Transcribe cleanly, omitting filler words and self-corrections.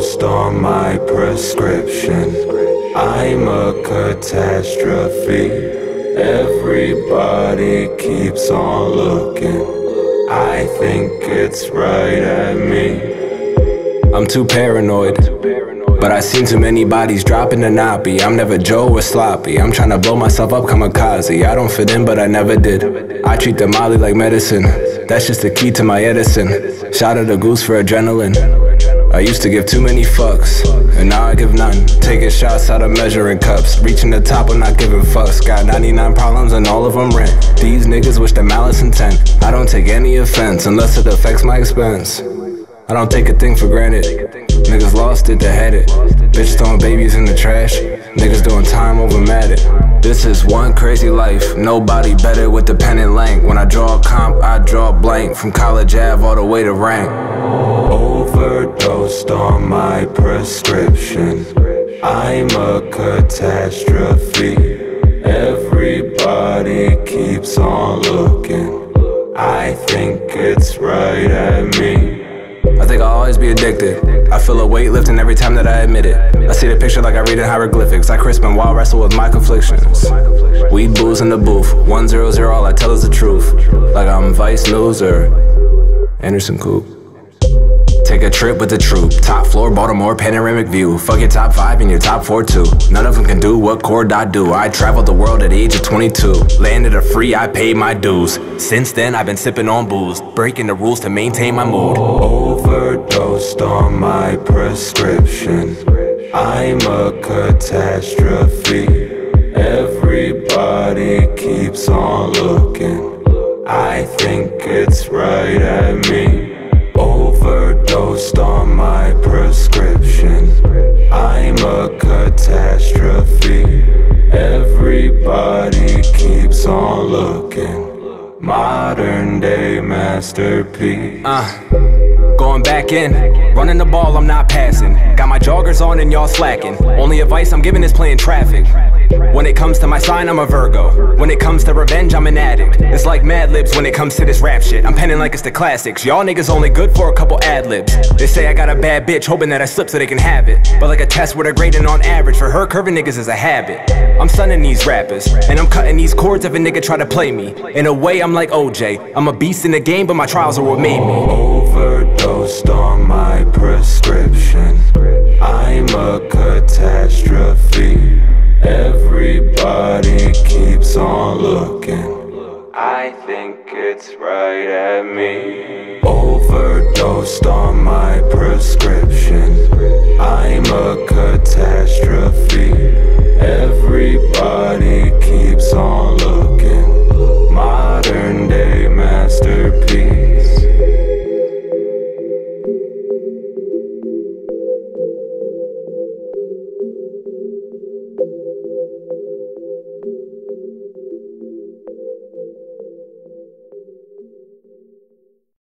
overdosed on my prescription. I'm a catastrophe. Everybody keeps on looking. I think it's right at me. I'm too paranoid, but I seen too many bodies dropping to not be. I'm never Joe or sloppy. I'm tryna blow myself up kamikaze. I don't fit in, but I never did. I treat the Molly like medicine. That's just the key to my Edison. Shot at a goose for adrenaline. I used to give too many fucks, and now I give none. Taking shots out of measuring cups. Reaching the top, I'm not giving fucks. Got 99 problems and all of them rent. These niggas wish their malice intent. I don't take any offense unless it affects my expense. I don't take a thing for granted. Niggas lost it, they had it. Bitches throwing babies in the trash. Niggas doing time over Madden. This is one crazy life. Nobody better with the pen and length. When I draw a comp, I draw a blank. From College Ave all the way to rank. Overdosed on my prescription. I'm a catastrophe. Everybody keeps on looking. I think it's right at me. I think I'll always be addicted. I feel a weight lifting every time that I admit it. I see the picture like I read in hieroglyphics. I crisp and wild wrestle with my conflictions. Weed booze in the booth. 100, all I tell is the truth. Like I'm Vice News or Anderson Coop. Take a trip with the troop. Top floor, Baltimore, panoramic view. Fuck your top 5 and your top 4 too. None of them can do what Cord I do. I traveled the world at the age of 22. Landed a free, I paid my dues. Since then, I've been sipping on booze. Breaking the rules to maintain my mood. Overdosed on my prescription. I'm a catastrophe. Everybody keeps on looking. I think it's right at me. Overdosed on my prescription. I'm a catastrophe. Everybody keeps on looking. Modern day masterpiece. Going back in, running the ball, I'm not passing. Got my joggers on and y'all slacking. Only advice I'm giving is playing traffic. When it comes to my sign, I'm a Virgo. When it comes to revenge, I'm an addict. It's like Mad Libs when it comes to this rap shit. I'm penning like it's the classics. Y'all niggas only good for a couple ad-libs. They say I got a bad bitch, hoping that I slip so they can have it. But like a test where they're grading on average. For her, curving niggas is a habit. I'm sunning these rappers, and I'm cutting these chords if a nigga try to play me. In a way, I'm like OJ. I'm a beast in the game, but my trials are what made me. Overdosed on my prescription. I'm a catastrophe. Everybody keeps on looking. I think it's right at me. Overdosed on my prescription. I'm a catastrophe. Everybody